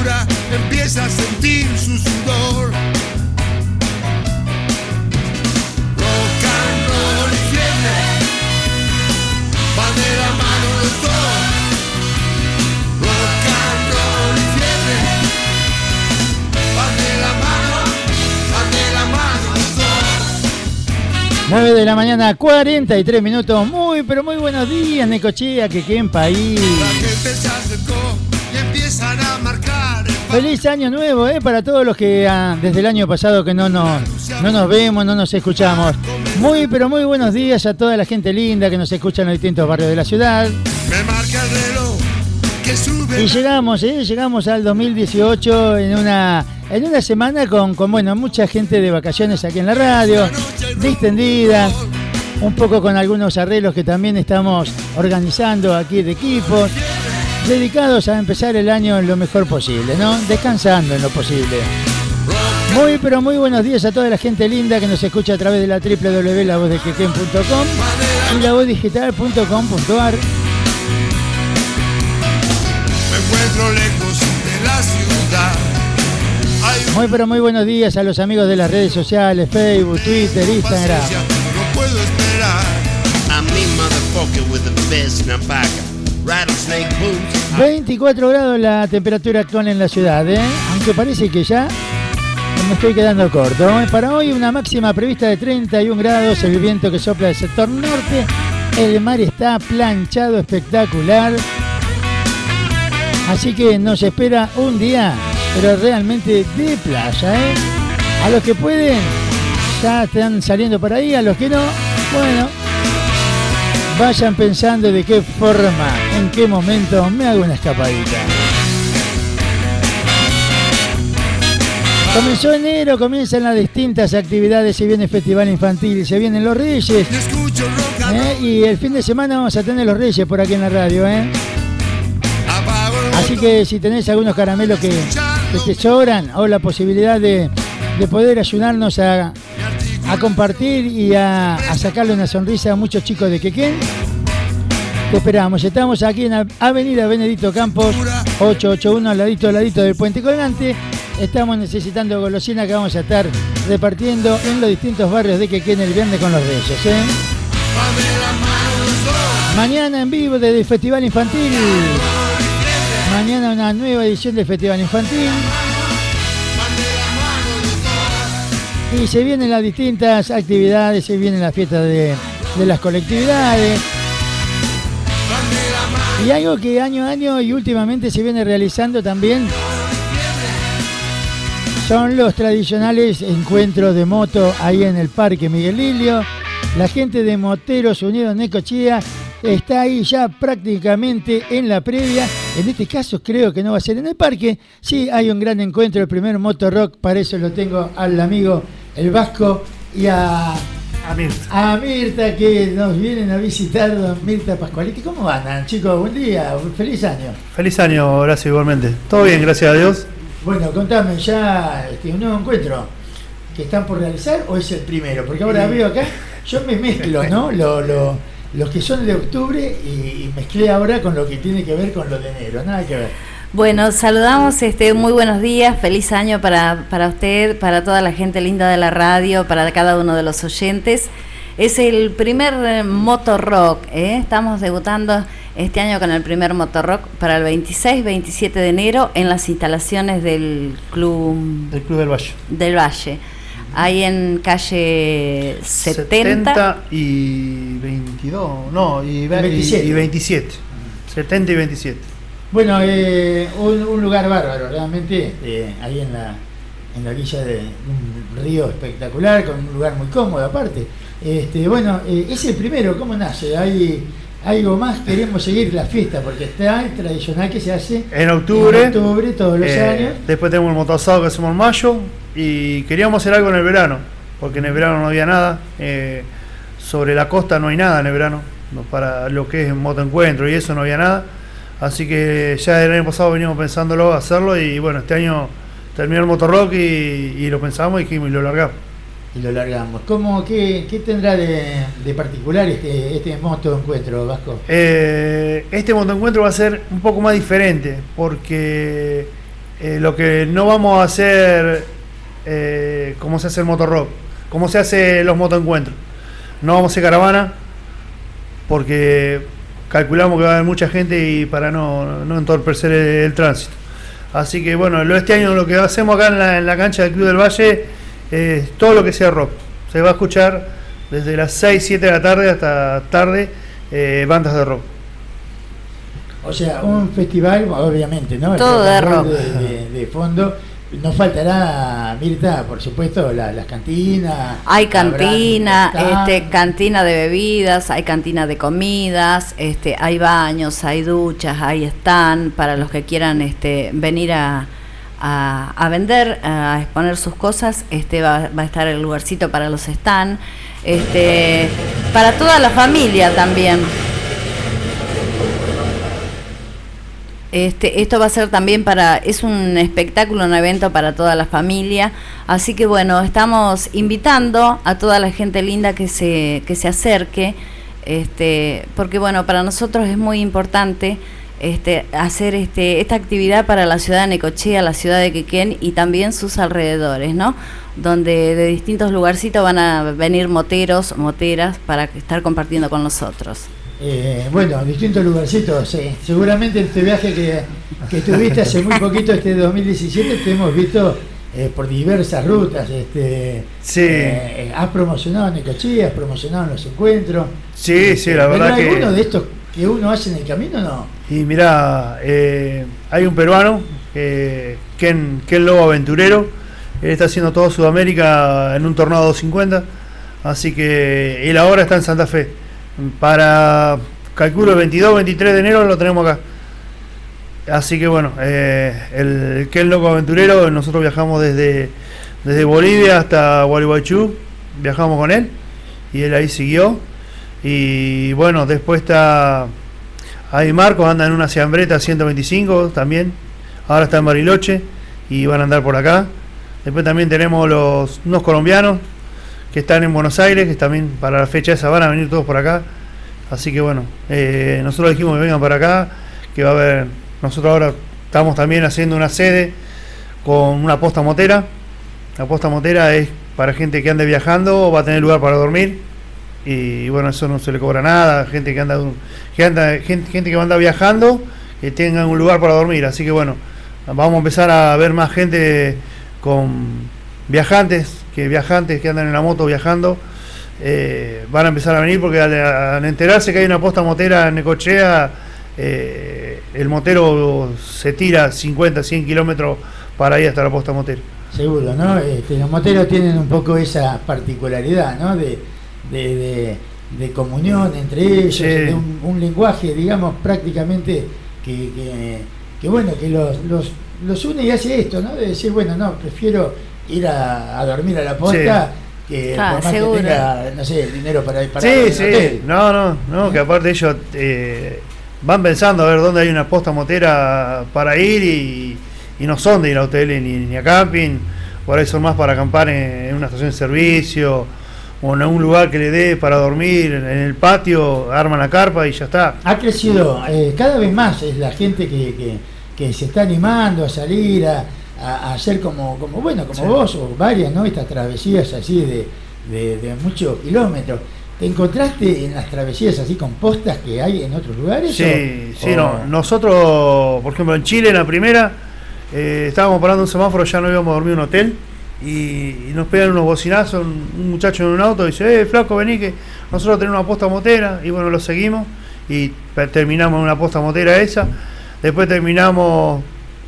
cintura empieza a sentir su sudor. Rock and roll y fiebre van de la mano los dos. Rock and roll y fiebre van de la mano los dos. 9 de la mañana, 43 minutos. Muy, pero muy buenos días, Necochea, que qué en país. La gente se acercó y empiezan a marcar. Feliz año nuevo, para todos los que desde el año pasado que no nos vemos, no nos escuchamos. Muy, pero muy buenos días a toda la gente linda que nos escucha en los distintos barrios de la ciudad. Me marca el reloj que sube. Y llegamos al 2018 en una semana con bueno, mucha gente de vacaciones aquí en la radio, distendida, un poco con algunos arreglos que también estamos organizando aquí de equipos, dedicados a empezar el año en lo mejor posible, ¿no? Descansando en lo posible. Muy, pero muy buenos días a toda la gente linda que nos escucha a través de la www.lavozdequequén.com y lavozdigital.com.ar. Me encuentro lejos de la ciudad. Muy, pero muy buenos días a los amigos de las redes sociales, Facebook, Twitter, Instagram. No puedo esperar. 24 grados la temperatura actual en la ciudad, aunque parece que ya me estoy quedando corto. Para hoy una máxima prevista de 31 grados, el viento que sopla del sector norte, el mar está planchado, espectacular. Así que nos espera un día, pero realmente de playa, A los que pueden, ya están saliendo por ahí, a los que no, bueno, vayan pensando de qué forma, en qué momento me hago una escapadita. Comenzó enero, comienzan las distintas actividades, se viene el Festival Infantil, se vienen los Reyes, y el fin de semana vamos a tener los Reyes por aquí en la radio, Así que si tenés algunos caramelos que te sobran o la posibilidad de poder ayudarnos a compartir y a sacarle una sonrisa a muchos chicos de Quequén, te esperamos. Estamos aquí en Avenida Benedito Campos 881, al ladito del Puente Colgante. Estamos necesitando golosina que vamos a estar repartiendo en los distintos barrios de Quequén el viernes con los Reyes, Mañana en vivo desde el Festival Infantil. Mañana una nueva edición del Festival Infantil. Y se vienen las distintas actividades, se vienen las fiestas de las colectividades. Y algo que año a año y últimamente se viene realizando también son los tradicionales encuentros de moto ahí en el Parque Miguel Lilio. La gente de Moteros Unidos Necochea está ahí ya prácticamente en la previa. En este caso creo que no va a ser en el parque. Sí, hay un gran encuentro, el primer Moto Rock. Para eso lo tengo al amigo el Vasco y a Mirta, que nos vienen a visitar, don Mirta Pascualiti. ¿Cómo andan, chicos? Buen día, feliz año. Feliz año, gracias igualmente. Todo bien, gracias a Dios. Bueno, contame ya un nuevo encuentro que están por realizar, o es el primero, porque ahora veo acá, yo me mezclo, ¿no? Los que son de octubre y mezclé ahora con lo que tiene que ver con lo de enero, nada que ver. Bueno, saludamos, muy buenos días, feliz año para usted, para toda la gente linda de la radio, para cada uno de los oyentes. Es el primer Moto Rock, estamos debutando este año con el primer Moto Rock para el 26-27 de enero en las instalaciones del Club del Valle. Del Valle. Ahí en calle 70 y 22, no, y 27. Y 27. 70 y 27. Bueno, un lugar bárbaro, realmente, ahí en la orilla de un río espectacular, con un lugar muy cómodo aparte. Bueno, es el primero, ¿cómo nace? ¿Hay algo más? Queremos seguir la fiesta, porque está el tradicional que se hace en octubre todos los años. Después tenemos el motoasado que hacemos en mayo, y queríamos hacer algo en el verano, porque en el verano no había nada. Sobre la costa no hay nada en el verano, no, para lo que es motoencuentro y eso no había nada. Así que ya el año pasado venimos pensándolo hacerlo, y bueno, este año terminó el Motorrock y lo pensamos y lo largamos. Y lo largamos. ¿Qué tendrá de particular este motoencuentro, Vasco? Este motoencuentro va a ser un poco más diferente, porque lo que no vamos a hacer, como se hace el motorrock, como se hace los motoencuentros. No vamos a hacer caravana, porque calculamos que va a haber mucha gente y para no entorpecer el tránsito. Así que bueno, este año lo que hacemos acá en la cancha del Club del Valle es todo lo que sea rock. Se va a escuchar desde las 6, 7 de la tarde hasta tarde bandas de rock. O sea, un festival, obviamente, ¿no? Todo de rock. De fondo. Nos faltará, Mirta, por supuesto, las cantinas. Hay cantina, cantina de bebidas, hay cantina de comidas, hay baños, hay duchas, hay stand para los que quieran venir a vender, a exponer sus cosas. Va a estar el lugarcito para los stands, para toda la familia también. Esto va a ser también es un espectáculo, un evento para toda la familia, así que bueno, estamos invitando a toda la gente linda que se acerque, porque bueno, para nosotros es muy importante hacer esta actividad para la ciudad de Necochea, la ciudad de Quequén y también sus alrededores, ¿no? Donde de distintos lugarcitos van a venir moteros, moteras para estar compartiendo con nosotros. Bueno, distintos lugarcitos. Seguramente este viaje que tuviste hace muy poquito, 2017, te hemos visto por diversas rutas. Sí. Has promocionado en Necochea, has promocionado en los encuentros. Sí, la verdad que... ¿Pero alguno de estos que uno hace en el camino no? Y mirá, hay un peruano, Ken Lobo Aventurero. Él está haciendo todo Sudamérica en un Tornado 250. Así que él ahora está en Santa Fe. Calculo el 22, 23 de enero lo tenemos acá. Así que bueno, el Ken Loco Aventurero, nosotros viajamos desde Bolivia hasta Gualeguaychú, viajamos con él y él ahí siguió. Y bueno, después está ahí Marcos, anda en una Ciambreta 125 también, ahora está en Bariloche y van a andar por acá. Después también tenemos unos colombianos que están en Buenos Aires, que también para la fecha esa van a venir todos por acá. Así que bueno, nosotros dijimos que vengan para acá, que va a haber, nosotros ahora estamos también haciendo una sede con una posta motera. La posta motera es para gente que ande viajando, va a tener lugar para dormir y bueno, eso no se le cobra nada, gente que va a andar viajando, que tengan un lugar para dormir. Así que bueno, vamos a empezar a ver más gente con viajantes que andan en la moto viajando, van a empezar a venir porque al enterarse que hay una posta motera en Necochea, el motero se tira 50, 100 kilómetros para ir hasta la posta motera. Seguro, ¿no? Los moteros tienen un poco esa particularidad, ¿no? De comunión entre ellos, sí. De un lenguaje, digamos, prácticamente que bueno, que los une y hace esto, ¿no? De decir, bueno, no, prefiero ir a dormir a la posta, sí, que por más seguro. Que tenga, no sé, dinero para ir para sí, el sí. hotel. No, que aparte ellos van pensando a ver dónde hay una posta motera para ir y no son de ir a hoteles ni a camping, por ahí son más para acampar en una estación de servicio o en un lugar que le dé para dormir, en el patio, arman la carpa y ya está. Ha crecido cada vez más, es la gente que se está animando a salir a hacer como sí, vos o varias, ¿no? Estas travesías así de muchos kilómetros. ¿Te encontraste en las travesías así con postas que hay en otros lugares? Sí, no. Nosotros, por ejemplo, en Chile, en la primera, estábamos parando un semáforo, ya no íbamos a dormir en un hotel y nos pegan unos bocinazos, un muchacho en un auto y dice, flaco, vení que nosotros tenemos una posta motera, y bueno, lo seguimos y terminamos en una posta motera esa. Después terminamos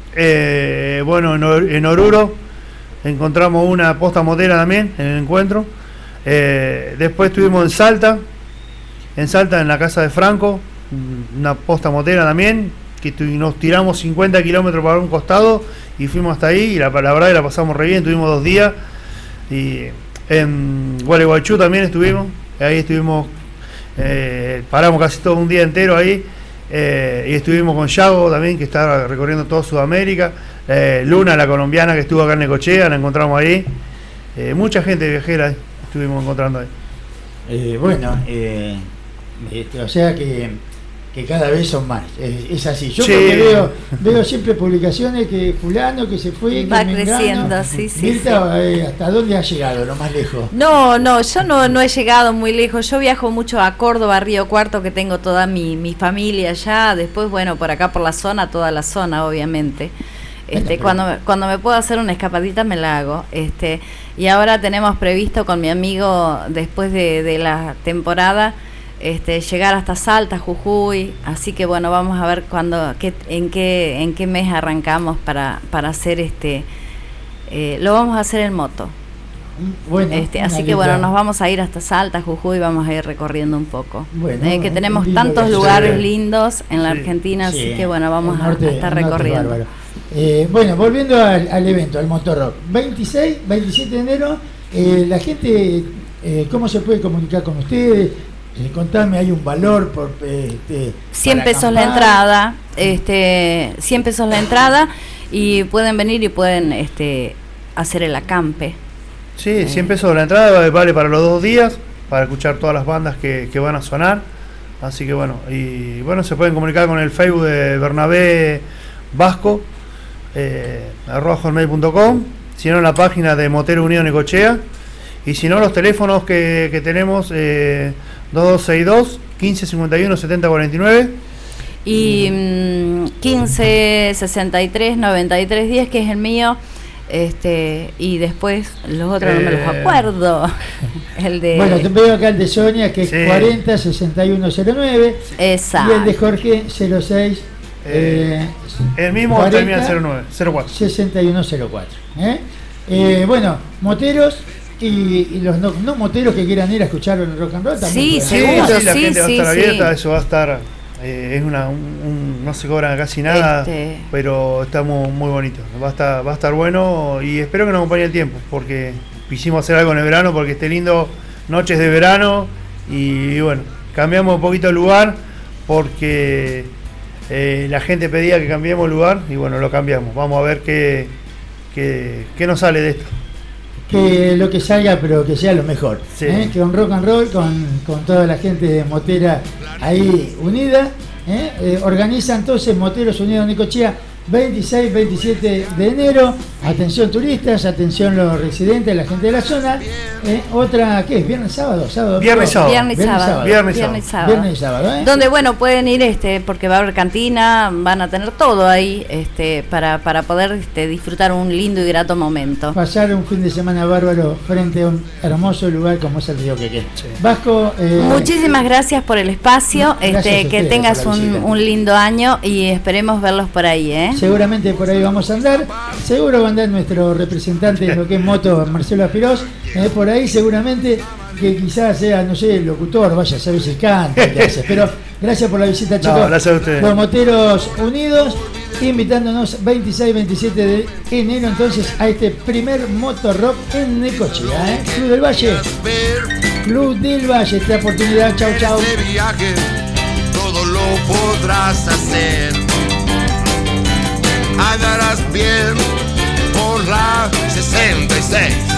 en Oruro, encontramos una posta motera también en el encuentro. Después estuvimos en Salta en la casa de Franco, una posta motera también, que nos tiramos 50 kilómetros para un costado y fuimos hasta ahí y la verdad que la pasamos re bien, tuvimos 2 días. Y en Gualeguaychú también estuvimos, ahí estuvimos, paramos casi todo un día entero ahí. Y estuvimos con Yago también, que está recorriendo toda Sudamérica. Luna, la colombiana, que estuvo acá en Necochea, la encontramos ahí. Mucha gente viajera estuvimos encontrando ahí. O sea que que cada vez son más. Es así. Yo Sí. porque veo siempre publicaciones que fulano que se fue, Va que creciendo, mengano. sí. Mirta, ¿hasta dónde ha llegado lo más lejos? No, yo no he llegado muy lejos. Yo viajo mucho a Córdoba, Río Cuarto, que tengo toda mi familia allá. Después, bueno, por acá por la zona, toda la zona, obviamente. Cuando me puedo hacer una escapadita me la hago. Y ahora tenemos previsto con mi amigo, después de la temporada, llegar hasta Salta, Jujuy. Así que bueno, vamos a ver en qué mes arrancamos para hacer lo vamos a hacer en moto. Bueno, así que bueno, nos vamos a ir hasta Salta, Jujuy, vamos a ir recorriendo un poco. Bueno, que tenemos lindo tantos viaje. lugares Sí. lindos en la Sí. Argentina, Sí, así que bueno, vamos el norte- a estar el norte recorriendo. bárbaro. Bueno, volviendo al evento, al Motorrock, 26, 27 de enero, la gente, ¿cómo se puede comunicar con ustedes? Contame, hay un valor por 100 para pesos la acampar. entrada, 100 pesos la entrada, y pueden venir y pueden hacer el acampe. Sí, 100 pesos la entrada, vale para los 2 días, para escuchar todas las bandas que van a sonar. Así que bueno, y bueno, se pueden comunicar con el Facebook de Bernabé Vasco, @hotmail.com, si no en la página de Motero Unido Necochea, y si no los teléfonos que tenemos, 2262 1551 7049. Y 15 63 93 10, que es el mío. Y después los otros no me los acuerdo. El de Bueno, te veo acá el de Sonia, que es Sí. 40 6109, exacto. y el de Jorge 06 El mismo 40, termina en 04. 6104. Bueno, moteros y los no moteros que quieran ir a escuchar el rock and roll también. Sí, pueden. seguro. la sí, gente va a estar sí. abierta, eso va a estar, es no se cobra casi nada, pero está muy bonito, va a estar bueno, y espero que nos acompañe el tiempo, porque quisimos hacer algo en el verano, porque esté lindo, noches de verano, y bueno, cambiamos un poquito el lugar, porque la gente pedía que cambiemos el lugar, y bueno, lo cambiamos. Vamos a ver qué nos sale de esto. Que lo que salga, pero que sea lo mejor. Sí. Que un rock and roll con toda la gente de Motera ahí unida. Organiza entonces Moteros Unidos Necochea 26, 27 de enero. Atención turistas, atención los residentes, la gente de la zona. Otra, ¿qué es? ¿Viernes, sábado? ¿Sábado? Viernes, sábado. Viernes y sábado. Viernes y Viernes y sábado. Viernes y sábado, Donde bueno, pueden ir porque va a haber cantina, van a tener todo ahí para poder disfrutar un lindo y grato momento. Pasar un fin de semana bárbaro frente a un hermoso lugar como es el Río Quequén. Sí. Vasco, Muchísimas gracias por el espacio, Gracias a que ustedes tengas por la visita. un lindo año y esperemos verlos por ahí, seguramente por ahí vamos a andar. Seguro va a andar nuestro representante de lo que es moto, Marcelo Aspiros, por ahí seguramente, que quizás sea, no sé, locutor, vaya a saber si canta, qué hace. Pero gracias por la visita, chicos. No, gracias a ustedes. Por Moteros Unidos, invitándonos 26 27 de enero entonces a este primer Motorrock en Necochea, Club del Valle. Club del Valle, esta oportunidad. Chau, chau. Este viaje todo lo podrás hacer. Andarás bien por la 66.